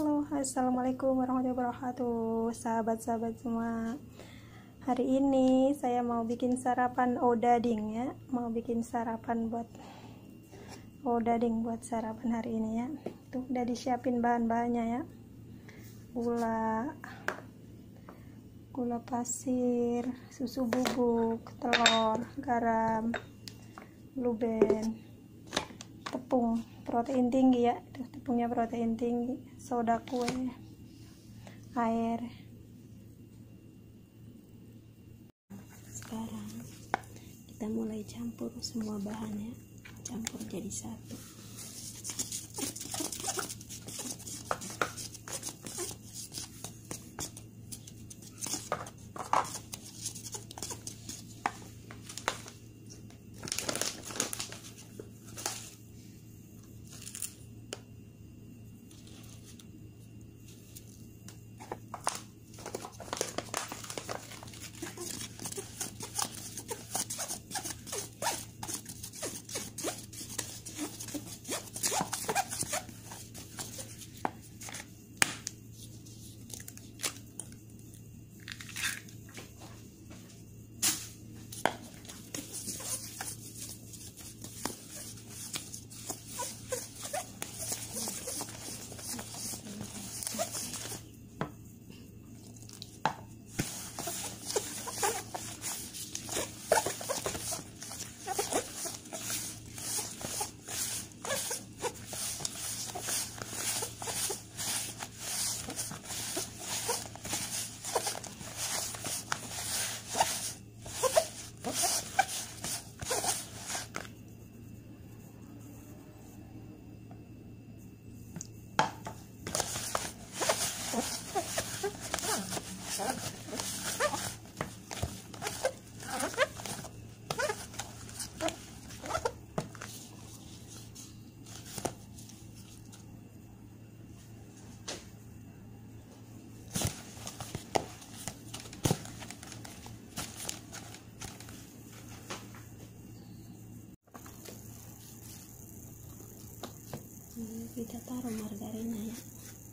Halo, assalamualaikum warahmatullahi wabarakatuh, sahabat-sahabat semua. Hari ini saya mau bikin sarapan odading ya, mau bikin sarapan buat odading buat sarapan hari ini ya. Tuh udah disiapin bahan-bahannya ya, gula pasir, susu bubuk, telur, garam, blue band, tepung protein tinggi ya, tepungnya protein tinggi, soda kue, air. Sekarang kita mulai campur semua bahannya, campur jadi satu. Kita taruh margarinnya ya.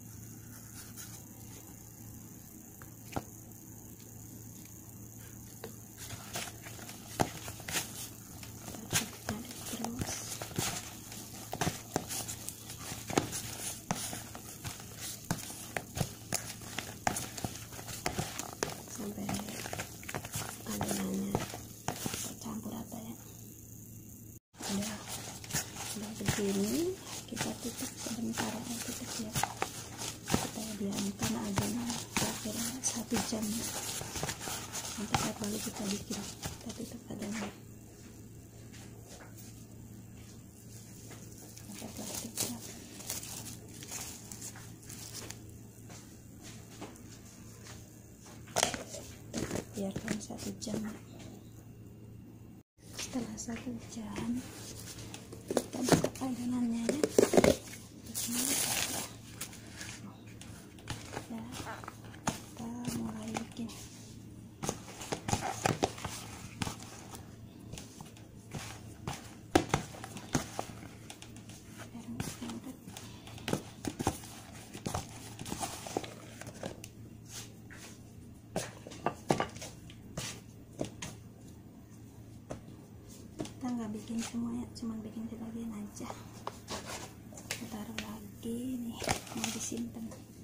Sampai adonannya tercampur rata ya. Udah begini, kita tutup sebentar, tutup ya, kita diamkan adonan kira-kira 1 jam sampai saat baru kita bikin. Kita tutup adonan pakai plastik ya. Biarkan 1 jam. Setelah 1 jam kita buka adonannya ya. Kita mulai bikin. Kita nggak bikin semua ya, cuman bikin sebagian aja. Kita taruh lagi nih, mau disimpan.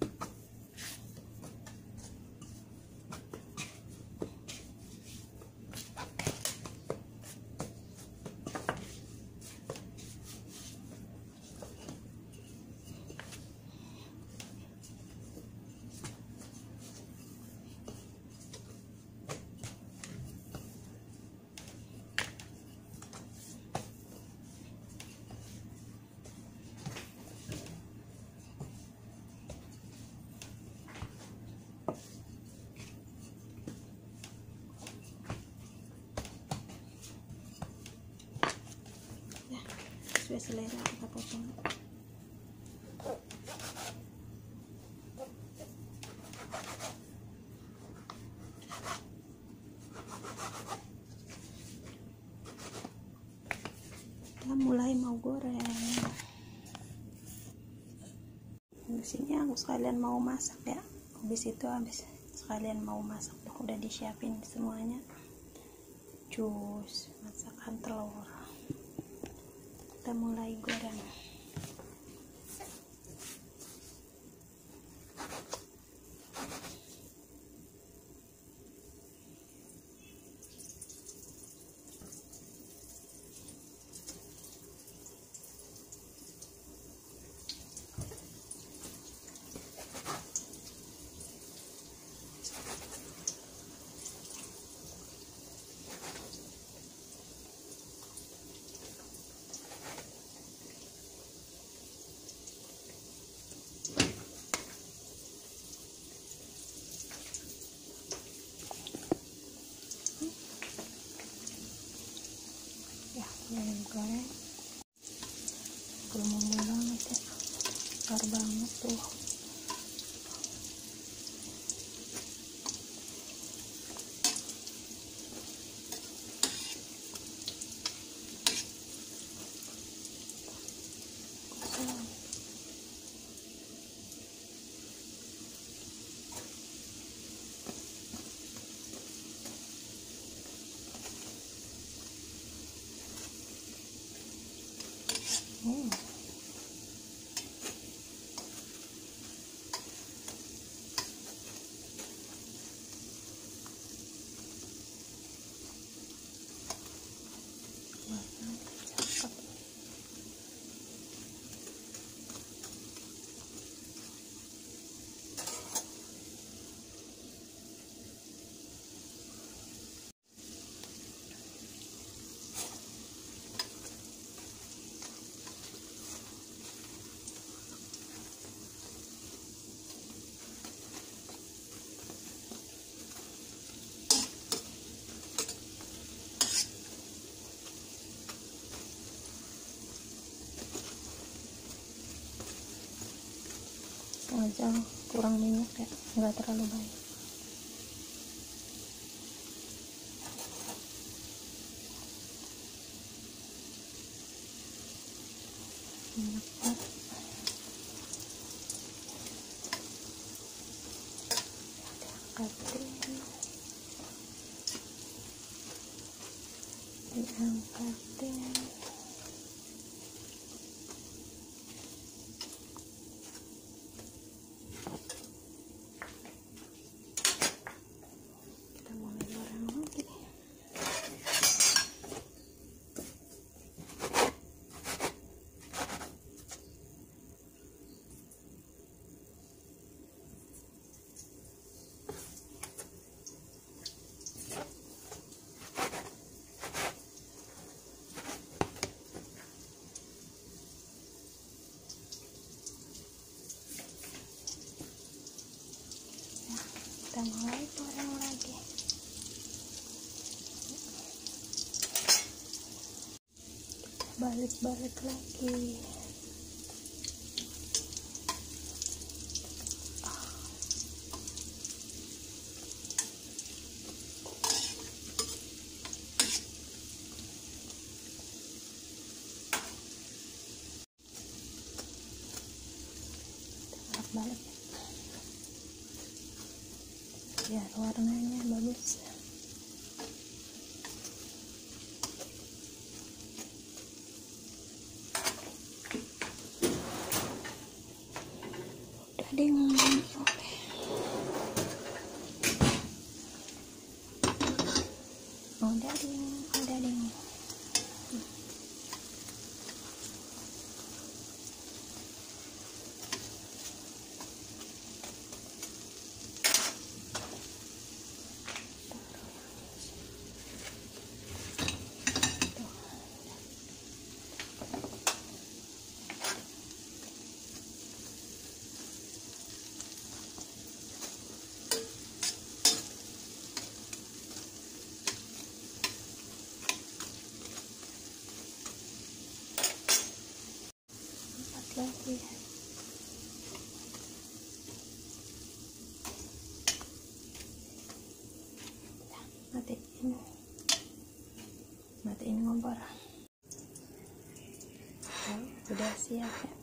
Sesuai selera kita potong. Kita mulai mau goreng. sini aku sekalian mau masak ya. Habis sekalian mau masak, udah disiapin semuanya. Jus, masakan telur. Kita mulai goreng. Yang goreng belum banget ya, besar banget tuh. Sengaja kurang minyak ya, nggak terlalu baik. Minyak banget. Diangkatin. Kita mulai goreng lagi. Kita mulai goreng lagi. Balik-balik lagi. Balik biar warnanya bagus. Udah deh, oke. Udah deh. Lagi matiin kompor. Udah siap ya.